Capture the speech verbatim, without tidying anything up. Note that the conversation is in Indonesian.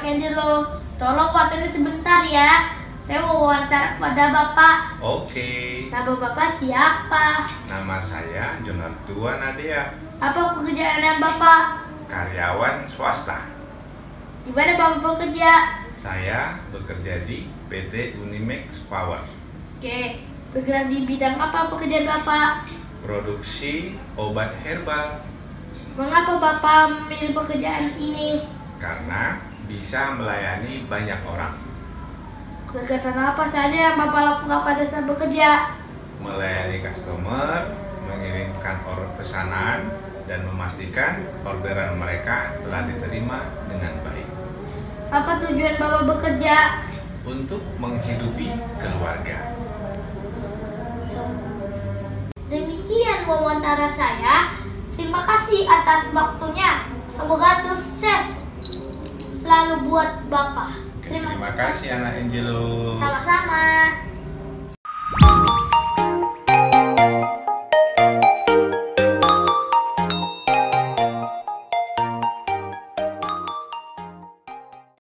anak Angelo. Tolong waktunya sebentar ya. Saya mau wawancara kepada Bapak. Oke. Nama Bapak siapa? Nama saya Jonartua Nadia. Apa pekerjaan Bapak? Karyawan swasta. Di mana Bapak bekerja? Saya bekerja di P T Unimax Power. Oke. Bergerak di bidang apa pekerjaan Bapak? Produksi obat herbal. Mengapa Bapak memilih pekerjaan ini? Karena bisa melayani banyak orang. Kegiatan apa saja yang Bapak lakukan pada saat bekerja? Melayani customer, mengirimkan order pesanan, dan memastikan orderan mereka telah diterima dengan baik. Apa tujuan Bapak bekerja? Untuk menghidupi keluarga. Demikian wawancara saya. Terima kasih atas waktunya. Semoga sukses selalu buat Bapak. Terima kasih anak Angelo. Sama-sama.